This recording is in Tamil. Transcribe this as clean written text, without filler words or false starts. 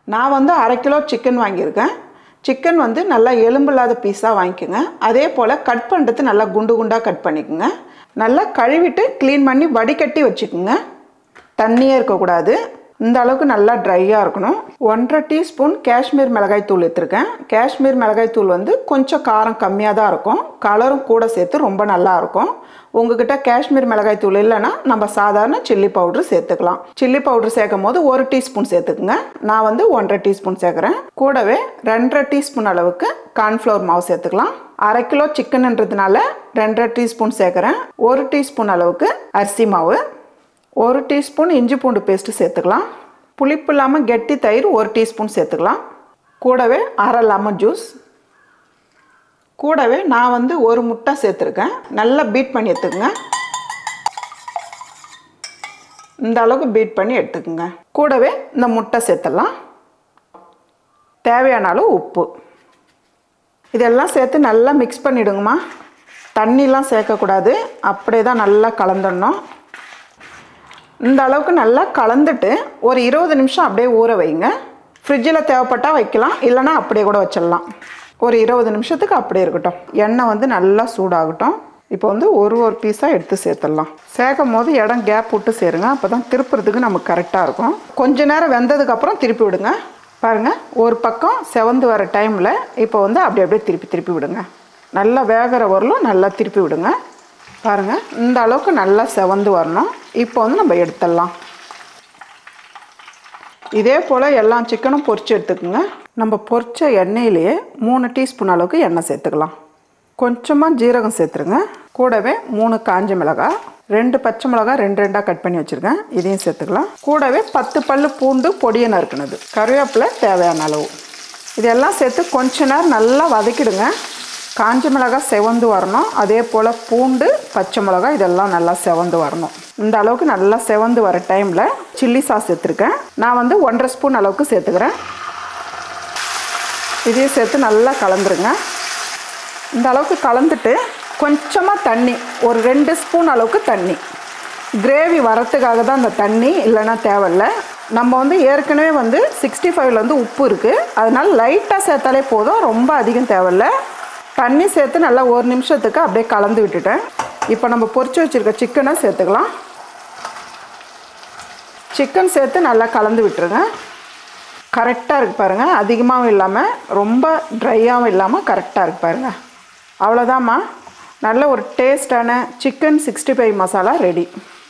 நான் வந்து 1/2 கிலோ சிக்கன் வாங்கியிருக்கேன். சிக்கன் வந்து நல்லா எலும்பில்லாத பீஸாக வாங்கிக்கோங்க. அதே போல் கட் பண்ணுறது நல்லா குண்டு குண்டாக கட் பண்ணிக்கோங்க. நல்லா கழுவிட்டு க்ளீன் பண்ணி வடிகட்டி வச்சுக்கோங்க. தண்ணியே இருக்கக்கூடாது. இந்த அளவுக்கு நல்லா ட்ரையாக இருக்கணும். 1/2 டீஸ்பூன் காஷ்மீர் மிளகாய் தூள் எடுத்துருக்கேன். காஷ்மீர் மிளகாய் தூள் வந்து கொஞ்சம் காரம் கம்மியாக தான் இருக்கும். கலரும் கூட சேர்த்து ரொம்ப நல்லாயிருக்கும். உங்ககிட்ட காஷ்மீர் மிளகாய் தூள் இல்லைன்னா நம்ம சாதாரண சில்லி பவுட்ரு சேர்த்துக்கலாம். சில்லி பவுட்ரு சேர்க்கும் போது 1 டீஸ்பூன் சேர்த்துக்குங்க. நான் வந்து 1/2 டீஸ்பூன் சேர்க்குறேன். கூடவே 2.5 டீஸ்பூன் அளவுக்கு கார்ன்ஃப்ளவர் மாவு சேர்த்துக்கலாம். 1/2 கிலோ சிக்கன்ன்றதுனால 2.5 டீஸ்பூன் சேர்க்குறேன். 1 டீஸ்பூன் அளவுக்கு அரிசி மாவு, 1 டீஸ்பூன் இஞ்சி பூண்டு பேஸ்ட்டு சேர்த்துக்கலாம். புளிப்பு இல்லாமல் கெட்டி தயிர் 1 டீஸ்பூன் சேர்த்துக்கலாம். கூடவே 1/2 லெமன் ஜூஸ். கூடவே நான் வந்து 1 முட்டை சேர்த்துருக்கேன். நல்லா பீட் பண்ணி எடுத்துக்கோங்க. இந்த அளவுக்கு பீட் பண்ணி எடுத்துக்கோங்க. கூடவே இந்த முட்டை சேர்த்துடலாம். தேவையான அளவு உப்பு. இதெல்லாம் சேர்த்து நல்லா மிக்ஸ் பண்ணிவிடுங்கம்மா. தண்ணிலாம் சேர்க்கக்கூடாது. அப்படியே தான் நல்லா கலந்துடணும். இந்த அளவுக்கு நல்லா கலந்துட்டு ஒரு 20 நிமிஷம் அப்படியே ஊற வைங்க. ஃப்ரிட்ஜில் தேவைப்பட்டால் வைக்கலாம், இல்லைனா அப்படியே கூட வச்சிடலாம். ஒரு 20 நிமிஷத்துக்கு அப்படியே இருக்கட்டும். எண்ணெய் வந்து நல்லா சூடாகட்டும். இப்போ வந்து ஒரு பீஸாக எடுத்து சேர்த்துடலாம். சேர்க்கும் போது இடம் கேப் விட்டு சேருங்க. அப்போ தான் திருப்புறதுக்கு நமக்கு கரெக்டாக இருக்கும். கொஞ்ச நேரம் வெந்ததுக்கப்புறம் திருப்பி விடுங்க. பாருங்கள், ஒரு பக்கம் செவந்து வர டைமில் இப்போ வந்து அப்படியே திருப்பி விடுங்க. நல்லா வேகிற வரலும் நல்லா திருப்பி விடுங்க. பாருங்கள், இந்த அளவுக்கு நல்லா செவந்து வரணும். இப்போ வந்து நம்ம எடுத்துடலாம். இதே போல் எல்லா சிக்கனும் பொரித்து எடுத்துக்கோங்க. நம்ம பொரித்த எண்ணெயிலேயே 3 டீஸ்பூன் அளவுக்கு எண்ணெய் சேர்த்துக்கலாம். கொஞ்சமாக ஜீரகம் சேர்த்துருங்க. கூடவே 3 காஞ்ச மிளகாய், 2 பச்சை மிளகாய் 2 கட் பண்ணி வச்சுருக்கேன். இதையும் சேர்த்துக்கலாம். கூடவே 10 பல்லு பூண்டு பொடியை நறுக்குனது, கருவேப்பிலை தேவையான அளவு. இதெல்லாம் சேர்த்து கொஞ்ச நேரம் நல்லா வதக்கிடுங்க. காஞ்ச மிளகாய் செவந்து வரணும். அதே போல் பூண்டு, பச்சை மிளகாய் இதெல்லாம் நல்லா செவந்து வரணும். இந்த அளவுக்கு நல்லா செவந்து வர டைமில் சில்லி சாஸ் சேர்த்துருக்கேன். நான் வந்து 1.5 ஸ்பூன் அளவுக்கு சேர்த்துக்கிறேன். இதையும் சேர்த்து நல்லா கலந்துருங்க. இந்த அளவுக்கு கலந்துட்டு கொஞ்சமாக தண்ணி, ஒரு 2 ஸ்பூன் அளவுக்கு தண்ணி. கிரேவி வரத்துக்காக தான் அந்த தண்ணி, இல்லைன்னா தேவையில்லை. நம்ம வந்து ஏற்கனவே வந்து 65ல் வந்து உப்பு இருக்குது. அதனால் லைட்டாக சேர்த்தாலே போதும், ரொம்ப அதிகம் தேவையில்லை. தண்ணி சேர்த்து நல்லா 1 நிமிஷத்துக்கு அப்படியே கலந்து விட்டுட்டேன். இப்போ நம்ம பொரிச்சு வச்சுருக்க சிக்கனை சேர்த்துக்கலாம். சிக்கன் சேர்த்து நல்லா கலந்து விட்டுருங்க. கரெக்டாக இருக்குது பாருங்கள். அதிகமாகவும் இல்லாமல் ரொம்ப ட்ரையாகவும் இல்லாமல் கரெக்டாக இருக்குது பாருங்கள். அவ்வளோதாம்மா, நல்ல ஒரு டேஸ்டான சிக்கன் 65 மசாலா ரெடி.